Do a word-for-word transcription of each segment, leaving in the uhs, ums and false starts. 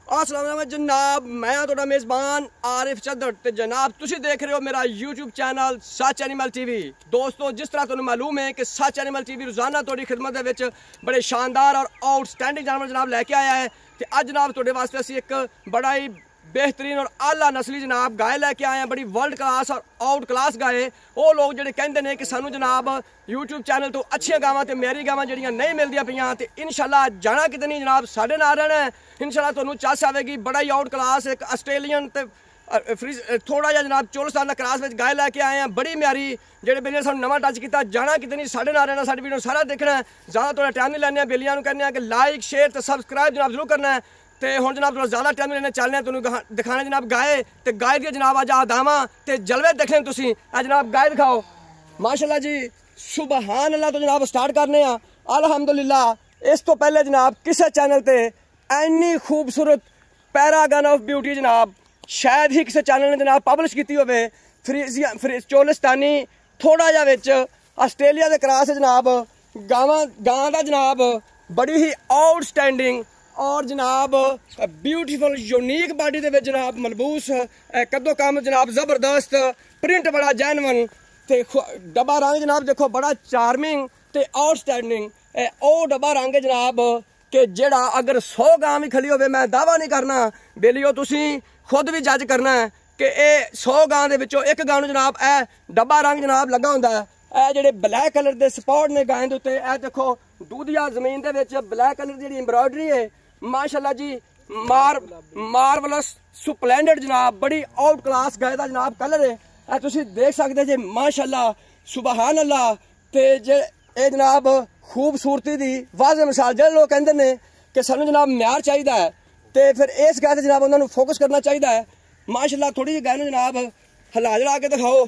अस्सलाम वालेकुम जनाब, मैं तुहाडा मेज़बान आरिफ चदर ते जनाब तुसी देख रहे हो मेरा यूट्यूब चैनल सच एनिमल टीवी। दोस्तों, जिस तरह तुहानू मालूम है कि सच एनिमल टीवी रोज़ाना तुहाडी खिदमत दे विच बड़े शानदार और आउटस्टैंडिंग जानवर जनाब लैके आया है। तो अज जनाब तुहाडे वास्ते असीं एक बड़ा ही बेहतरीन और आला नस्ली जनाब गाय लैके आए हैं, बड़ी वर्ल्ड क्लास और आउट क्लास गाय। वो लोग जो कहते हैं कि सानू जनाब यूट्यूब चैनल तो अच्छियां गावां ते मेरी गावां जड़ियां नहीं मिलदियां पियां, तो इंशाल्लाह जाना किते नहीं जनाब साढ़े नाल रहना है। इंशाल्लाह तुहानू चस आवेगी बड़ा ही आउट क्लास एक आस्ट्रेलियन ते फ्रीज थोड़ा जिहा जनाब चोलस्तान दा क्रास में गाय लैके आए हैं, बड़ी म्यारी जेह्ड़े बेलियां सानू नवां टच किया। जाना किते नहीं साढ़े नाल रहना, साडी वीडियो सारा देखना है, ज़्यादा थोड़ा टाइम नहीं लैने। बेलियां नू कहने कि लाइक शेयर ते सबसक्राइब जनाब जरूर करना है। तो हुण जनाब थोड़ा ज़्यादा टाइम लेने चलने तुहानू दिखाने जनाब गाय ते गाय दी जनाब अज आदावां ते जलवे देखने तुसीं। आ जनाब गाय दिखाओ माशाल्लाह जी, सुबहान अल्लाह। तो जनाब स्टार्ट करने आ अल्हम्दुलिल्लाह। इस तो पहले जनाब किसी चैनल ते इन्नी खूबसूरत पैरागन ऑफ ब्यूटी जनाब शायद ही किसी चैनल ने जनाब पब्लिश की होवे। फ्रीजिया फ्री चोलिस्तानी थोड़ा जिहा विच आस्ट्रेलिया के क्रॉस जनाब गावां गां दा जनाब बड़ी ही आउटस्टैंडिंग और जनाब ब्यूटीफुल यूनीक बॉडी दे विच जनाब मलबूस कदो कम जनाब जबरदस्त प्रिंट बड़ा जैनवन ते डब्बा रंग जनाब देखो बड़ा चार्मिंग ते आउटस्टैंडिंग। ओ डब्बा रंग जनाब कि जेड़ा अगर सौ गां भी खली होवे, मैं दावा नहीं करना बेलियो तुसी खुद भी जज करना है कि ए सौ गां दे विचों एक गां नूं जनाब ए डब्बा रंग जनाब लगा हुंदा है। ए जेड़े ब्लैक कलर दे स्पॉट ने गां दे उत्ते ए देखो दूधिया जमीन दे विच ब्लैक कलर दी जेड़ी एम्ब्रॉयडरी है माशाल्लाह जी, मार मार्वलस सुप्लेंडेड जनाब बड़ी आउट क्लास गाय दा जनाब कलर है। ए तुसी देख सकदे जे माशाल्लाह सुबहान अल्लाह। ते जे ए जनाब खूबसूरती दी वाज़े मिसाल जेह्ड़े लोग कहंदे ने कि सानू जनाब म्यार चाहिदा है, ते फिर इस गाय ते जनाब उन्हां नू फोकस करना चाहिदा है। माशाल्लाह थोड़ी जी गाय नू जनाब हिला जला के दिखाओ।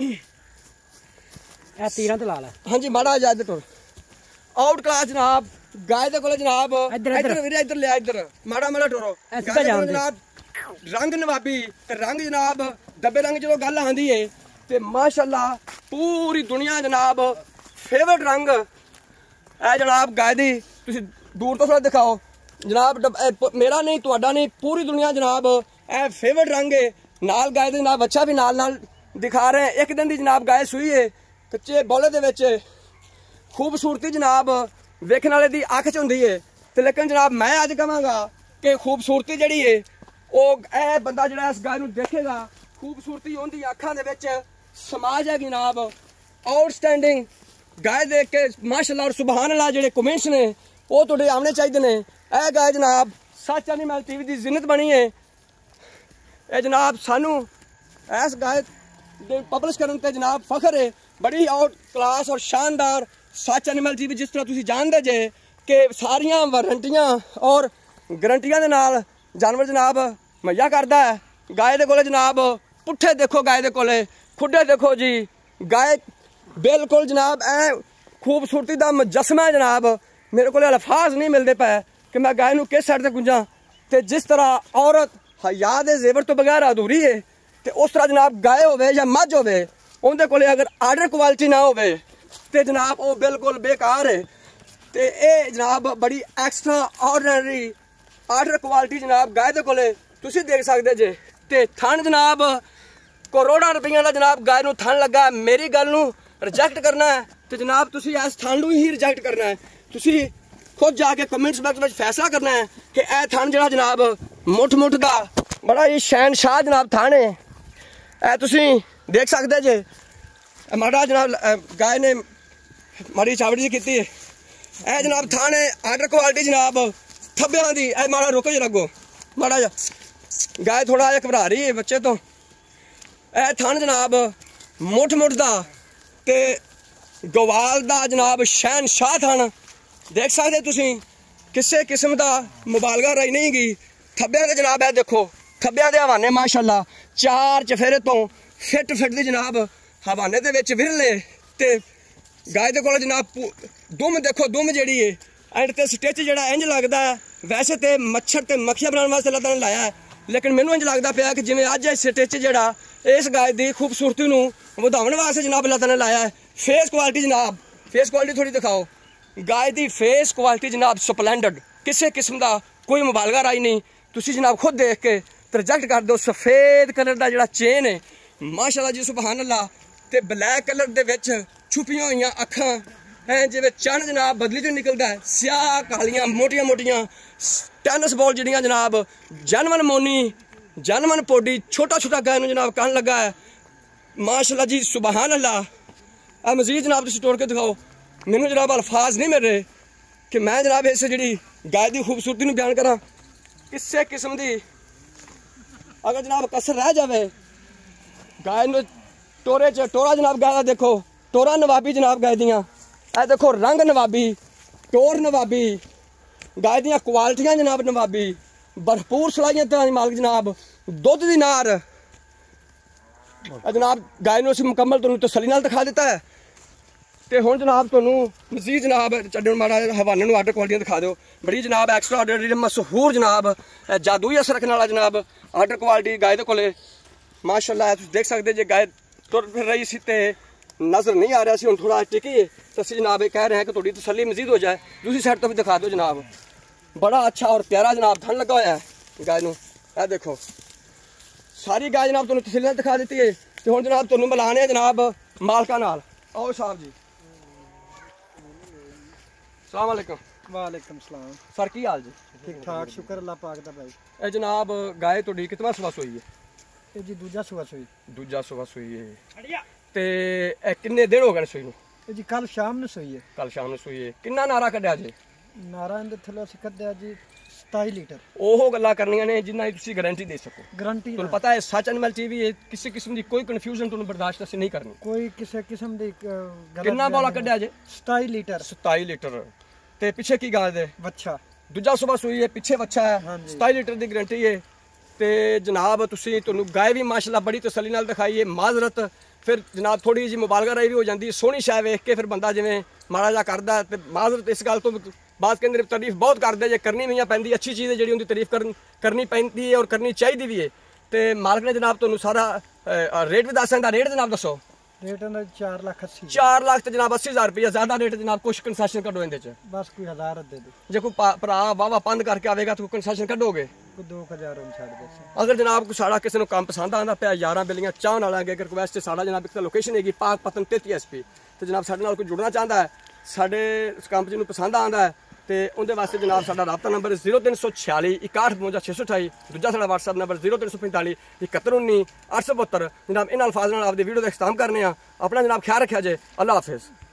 ए तीरां ते ला लै। हाँ जी, माड़ा जा इधर टुर आउट क्लास जनाब गाय दे कोल जनाब इधर वीरे इधर लिया इधर माड़ा माड़ा टोरो जनाब रंग नवाबी ते रंग जनाब डब्बे रंग जो गल आंदी है ते माशाल्लाह पूरी दुनिया जनाब फेवरेट रंग है जनाब गाय दी। तुसी दूर तो थोड़ा दिखाओ जनाब, मेरा नहीं तुहाडा नहीं पूरी दुनिया जनाब ए फेवरेट रंग है। नाल गाय दे जनाब बच्चा भी नाल नाल दिखा रहे हैं। एक दिन दी जनाब गाय सूई है, कच्चे बौले दे विच खूबसूरती जनाब वेखने वाले दी अख च हुंदी है। तो लेकिन जनाब मैं अज कहांगा कि खूबसूरती जिहड़ी है वो ए बंदा जिहड़ा इस गाय नूं देखेगा खूबसूरती उहदी अखां दे विच समा जाएगी जनाब। आउटस्टैंडिंग गाय देख के माशाल्लाह और सुबहान अल्लाह जिहड़े कमेंट्स ने वो तुहाडे आमने चाहिए ने। ए गाय जनाब सच एनिमल टीवी दी जिन्नत बनी है। ए जनाब सानू इस गाय दे पब्लिश करन ते जनाब फखर है, बड़ी आउट क्लास और शानदार सच एनिमल टीवी। जिस तरह तुसी जानदे जे कि सारियां वारंटियां और गारंटियां दे नाल जानवर जनाब मुहैया करदा है। गाय दे कोले जनाब पुट्ठे देखो, गाय दे कोले खुड्डे देखो जी। गाय बिल्कुल जनाब ऐ खूबसूरती दा मुजस्समा है जनाब। मेरे को अल्फाज नहीं मिलते पे कि मैं गाय नूं किस साइड ते गुंजा। ते जिस तरह औरत हया दे जेवर तो बगैर अधूरी है, ते उस तरह जनाब गाय होवे या मझ होवे उहदे कोले अगर आर्डर क्वालिटी ना होवे ते जनाब वो बिल्कुल बेकार है। तो ये जनाब बड़ी एक्स्ट्रा ऑर्डनरी आर्डर क्वालिटी जनाब गाय दे कोले तुसी देख सकते जे। ते थन जनाब करोड़ां रुपया का जनाब गाय नूं थन लगा। मेरी गल नूं रिजेक्ट करना है तो जनाब तुसी इस थन नूं ही रिजेक्ट करना है। तुसी खुद जाके कमेंट्स बॉक्स में फैसला करना है कि यह थन जिहड़ा जनाब मुठ मुठ का बड़ा ही शहनशाह जनाब थन है। ए तुसी देख सकते जे माड़ा जनाब गाय ने माड़ी चावड़ी की है। ए जनाब थाने आर्डर क्वालिटी जनाब थब्बियां दी। ए माड़ा रुको जरा अगो माड़ा जा गाय थोड़ा जिहा घबरा रही है बच्चे तो। ए थान जनाब मुठ मुठ दा ते गवाल दा जनाब शहनशाह थान देख सकते तुसी। किसी किस्म का मुबालगा रही नहीं गई। थब्बियां दे जनाब ए देखो थब्बियां दे हवाने माशाल्लाह चार चफेरे तो फिट फिट दी जनाब हवाने दे विच विरले। ते गाय दे कोल जनाब दुम देखो दुम जिहड़ी है एंड ते स्टिच जिहड़ा इंज लगदा है। वैसे तो मच्छर ते मक्खियां बनाने वास्ते अल्लाह ताला ने लाया है, लेकिन मैनूं इंज लगदा पिया कि जिवें अज स्टिच जिहड़ा इस गाय दी खूबसूरती नूं वधाउण वास्ते जनाब अल्लाह ताला ने लाया है। फेस क्वालिटी जनाब फेस क्वालिटी थोड़ी दिखाओ। गाय दी फेस क्वालिटी जनाब स्पलेंडेड, किसी किस्म का कोई मुबालगा राई नहीं। तुसी जनाब खुद देख के प्रोजेक्ट कर दो। सफेद कलर का जिहड़ा चेन है माशाअल्लाह जी सुभान अल्लाह, ते ब्लैक कलर दे विच छुपियां हुई अखां हैं जिवें चंद जनाब बदली चों निकलदा है, स्याह कालियां मोटियां मोटियां टैनिस बॉल जिहड़ियां जनाब, जानवन मोनी जानवन पोडी, छोटा छोटा गाय नूं जनाब कन लगा है माशाअल्लाह जी सुभान अल्लाह। आ मजीद जनाब तुसीं तोड़ के दिखाओ, मैनूं जनाब अल्फाज नहीं मिल रहे कि मैं जनाब इस जिहड़ी गाय की खूबसूरती नूं बयान करा। किसी किस्म की अगर जनाब कसर रह जाए गाय नूं टोरे च, टोरा जनाब गाय का देखो, टोरा नवाबी जनाब गाय दियां, ए देखो रंग नवाबी, टोर नवाबी, गाय दियां क्वालिटियां जनाब नवाबी, भरपूर सलाहियत दा मालिक जनाब, दुध दी नार जनाब। गाय नूं असीं मुकम्मल तुहानूं तसल्ली नाल दिखा दिता है। तो हुण जनाब तुहानूं मजीद जनाब छड्डण माड़ा हवाले नूं आर्डर क्वालिटियां दिखा दो। बड़ी जनाब एक्स्ट्रा ऑर्डर मशहूर जनाब जादूई असर रखने वाला जनाब आर्डर क्वालिटी गाय दे कोले माशाअल्लाह। तुसीं देख सकदे जे गाय तुर फिर रही सी ते नज़र नहीं आ रहा सी, हुण थोड़ा टिकी है तो असीं जनाब कह रहे हैं कि थोड़ी तसल्ली मजीद हो जाए। दूसरी साइड तो भी दिखा दो जनाब, बड़ा अच्छा और प्यारा जनाब थन लगा होया है गाय नूं। ए देखो सारी गाय जनाब तुहानूं तसल्ली नाल दिखा दी है। तो हुण जनाब तुहानूं मिलाने जनाब मालका नाल। आओ साहब जी, अस्सलाम वालेकुम। वालेकुम सलाम सर की हाल जी? ठीक ठाक शुक्र अल्लाह पाक दा भाई। ए जनाब गाय तुहाडी कितवा सुबह सोई है? ये जी दूजा सुबह सोई। दूजा सुबह सोई है ते ए किन्ने दिन हो गए सोई नूं? ये जी कल शाम नूं सोई है। कल शाम नूं सोई है। किन्ना नारा कड्ढिया जी? नारा इहदे थल्ले असीं कड्ढिया जी सताई लीटर। ओहो गल्लां करनियां ने जिन्हां दी तुसीं गारंटी दे सको। गारंटी तुहानूं पता है सच एनिमल टीवी है, किसी किस्म की कोई कन्फ्यूजन तुहानूं बर्दाश्त असीं नहीं करनी। कोई किसी किस्म दी गलत किन्ना बोला कड्ढिया जी? सताई लीटर। सताई लीटर। ते पिछे की गाय दे? बच्चा दूजा सुबह सोई है, पिछे बच्चा है, सताई लीटर की गारंटी है। तो जनाब तुसीं तुहानूं गाय भी माशाअल्लाह बड़ी तसल्ली नाल दिखाई है। माजरत फिर जनाब थोड़ी जी मुबालगा रही भी हो जाती है, सोहनी शै वेख के फिर बंदा जिवें माड़ा जा करदा है। ते माजरत इस गल तो बात कहते तारीफ बहुत करते जे करनी भी पैंदी, अच्छी चीज़ है जी उनकी तारीफ कर, करनी पैंती है और करनी चाहिए भी है। तो मालिक ने जनाब तुहानूं सारा रेट भी दस दिंदा। रेट जनाब दसो। रेट चार लाख अस्सी चार लाख तो जनाब अस्सी हज़ार रुपया ज़्यादा रेट जनाब, कुछ कंसेशन कड्डो इहदे च? बस कोई हज़ार दे दो। जे कोई भरा वाहवा पंद करके आवेगा तो कंसेशन कड्डोगे? दो हज़ार छड़ दे। अगर जनाब कोई साड़ा किसी काम पसंद आता पाया यार बिलियां चाहन वाला अगर रिक्वेस्ट साड़ा जनाब एक लोकेशन हैगी पाक पतन तेती एस पी, तो जनाब साडे नाल कोई जुड़ना चाहता है, साडे इस काम जिन्होंने पसंद आता है तो उनके वास्ते जनाब साडा राबता नंबर जीरो तीन सौ छियाली इकाठ बवंजा छे सौ अठाई, दूजा साडा व्हाट्सएप नंबर जीरो तीन सौ पैंताली इकहत्तर उन्नी अठ सौ बहत्तर। जनाब इन अल्फाज नाल आपदी वीडियो का इख्तिताम करने अपना जनाब ख्याल रखा जे। अल्लाह हाफिज़।